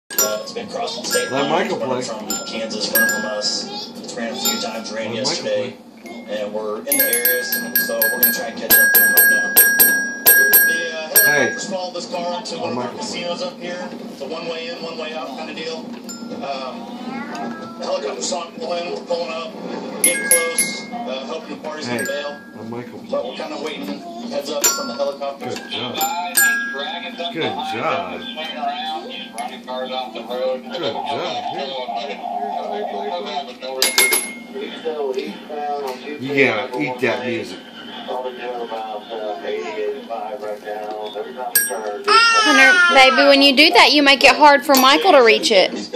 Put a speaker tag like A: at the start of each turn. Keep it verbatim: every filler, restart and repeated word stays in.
A: Uh, it's been crossing state
B: Let
A: lines,
B: Michael
A: running
B: play.
A: from Kansas, running from us. It's ran a few times, ran
B: Let
A: yesterday, and we're in the areas, so we're going to try and catch up to him right now. The uh, helicopters
B: Hey.
A: followed this car into one of our
B: Michael.
A: casinos up here. It's a one-way in, one-way out kind of deal. Um, the helicopter saw him pull in, we're pulling up, getting close, uh, hoping the party's
B: Hey.
A: going to bail.
B: Let Michael
A: But
B: play.
A: we're kind of waiting, heads up from the helicopters.
B: Good job. Good job. Good job. You gotta eat that music.
C: Hunter, baby, when you do that, you make it hard for Michael to reach it.